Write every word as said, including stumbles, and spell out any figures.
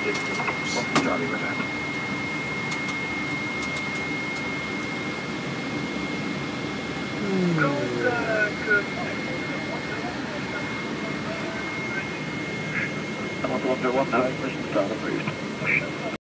Oops. Charlie with that. I'm on one zero one now, ignition start approved.